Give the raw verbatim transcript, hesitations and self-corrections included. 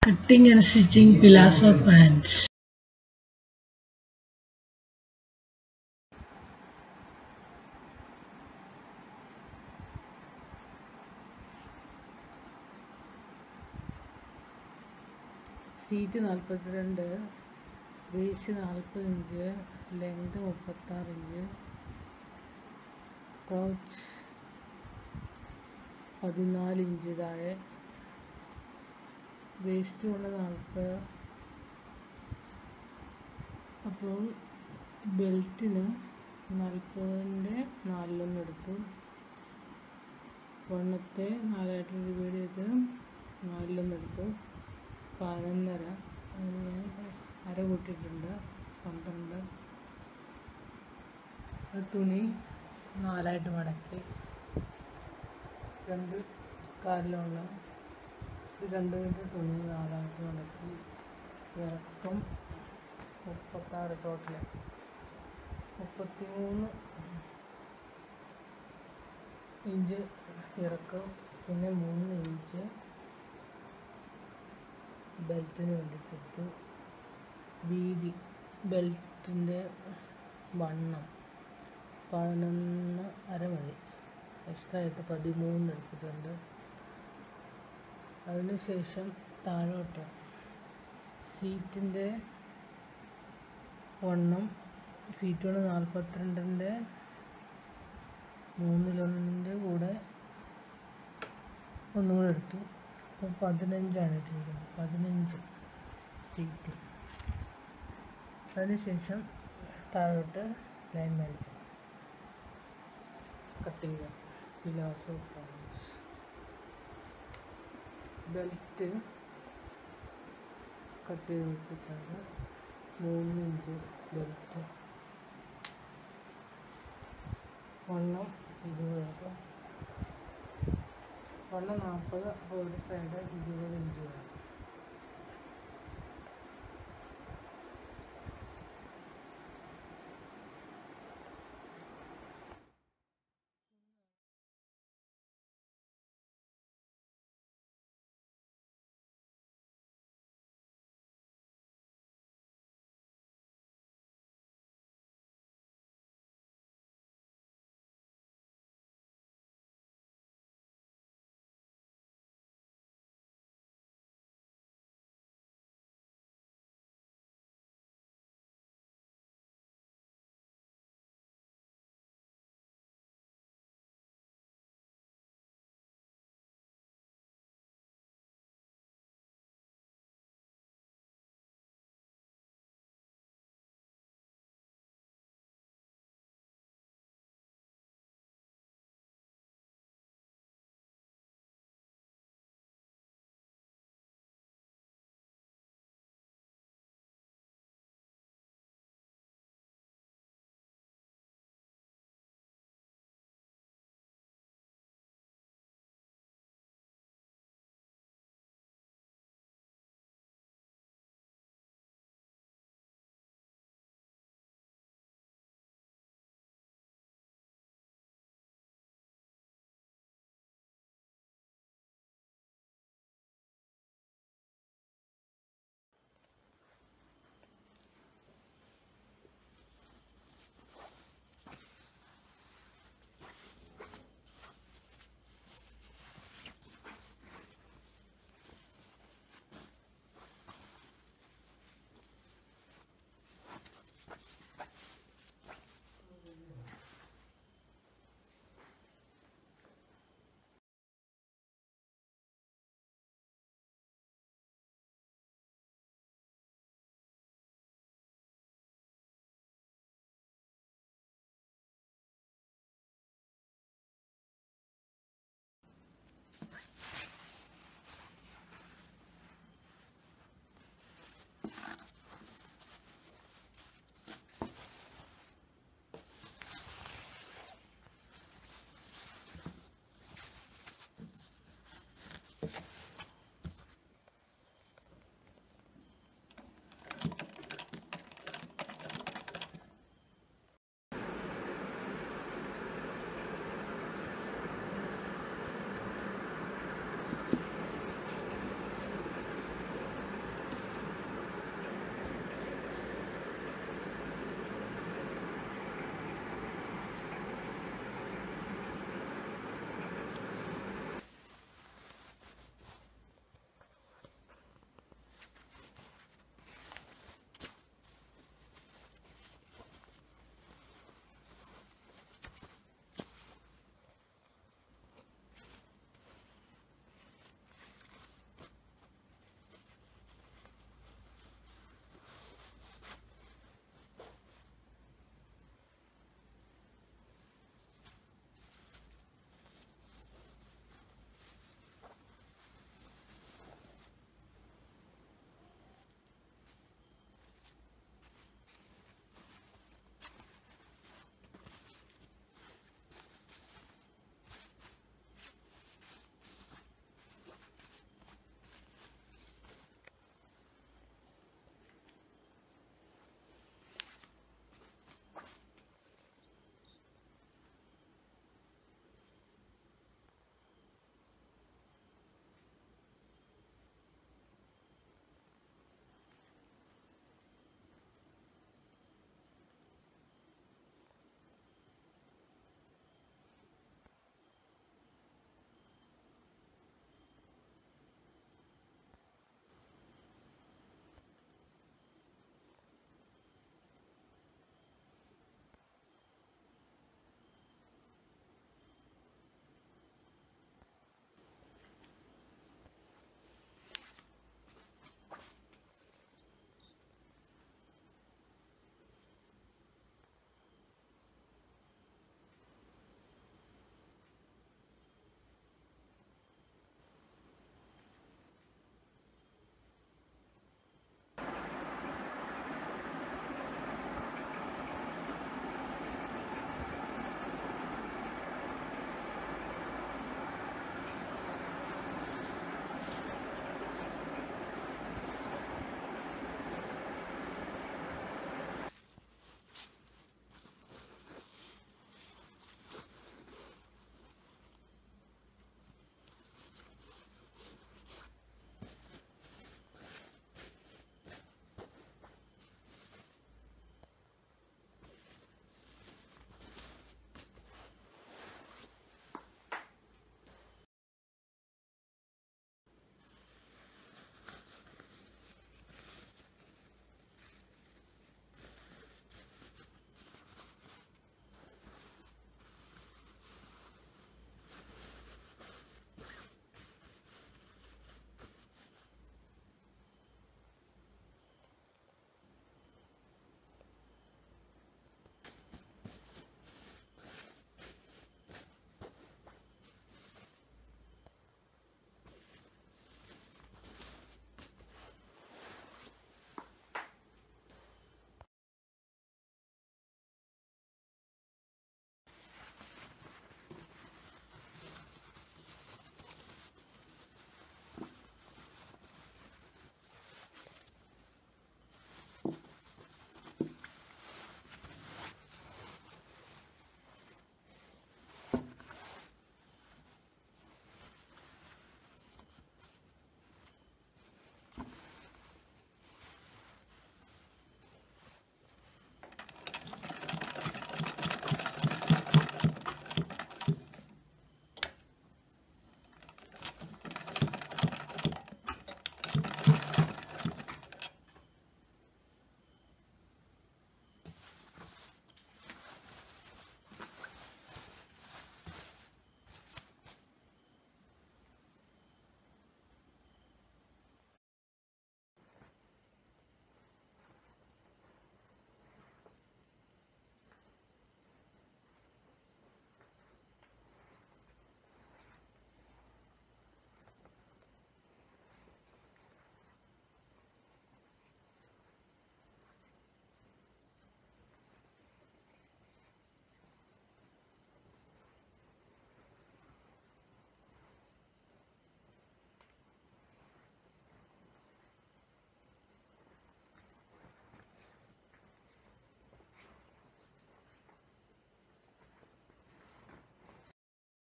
Cutting and stitching palazzo pants. Seat നാൽപ്പത്തിരണ്ട്, waist നാൽപ്പത് inch, length മുപ്പത്താറ് ഇഞ്ച്, ക്രോച്ച് പതിനാല് ഇഞ്ച് താഴെ, വേസ്റ്റ് കൊണ്ട് നാൽപ്പത്. അപ്പോൾ ബെൽറ്റിന് നാൽപ്പതിൻ്റെ നാലിലൊന്ന് എടുത്തു. വണ്ണത്തെ നാലായിട്ട് ഡിവൈഡ് ചെയ്ത് നാലിലൊന്ന് എടുത്തു. പതിനൊന്നര, അതിന് ഞാൻ അര കൂട്ടിയിട്ടുണ്ട്, പന്ത്രണ്ട്. തുണി നാലായിട്ട് മടക്കി രണ്ട് കാലിലുള്ള ഇത് രണ്ട് മീറ്റർ തുണി നാലായിട്ട് മടക്കി. ഇറക്കം മുപ്പത്താറ്, ടോട്ടൽ മുപ്പത്തി മൂന്ന് ഇഞ്ച് ഇറക്കം, പിന്നെ മൂന്ന് ഇഞ്ച് ബെൽറ്റിന് വേണ്ടിയിട്ടെടുത്തു. വീതി ബെൽറ്റിൻ്റെ വണ്ണം പതിനൊന്ന് അര മതി, എക്സ്ട്രാ ആയിട്ട് പതിമൂന്ന് എടുത്തിട്ടുണ്ട്. അതിനുശേഷം താഴോട്ട് സീറ്റിൻ്റെ വണ്ണം, സീറ്റ് കൊണ്ട് നാൽപ്പത്തിരണ്ടിൻ്റെ മൂന്നിലൊന്നിൻ്റെ കൂടെ ഒന്നും കൂടെ എടുത്തു. അപ്പോൾ പതിനഞ്ചാണ് ഇട്ടിരിക്കുന്നത്, പതിനഞ്ച് സീറ്റ്. അതിനുശേഷം താഴോട്ട് ലൈൻ വരച്ചു കട്ട് ചെയ്യുക. പിലാസോ പാൻസ്. ബെൽറ്റ് കട്ട് ചെയ്ത് വെച്ചിട്ടുണ്ട്, മൂന്ന് ഇഞ്ച് ബെൽറ്റ്. വണ്ണം ഇരുപത്, വണ്ണം നാൽപ്പത്, അപ്പോൾ ഒരു സൈഡ് ഇരുപത് ഇഞ്ച് വേണം.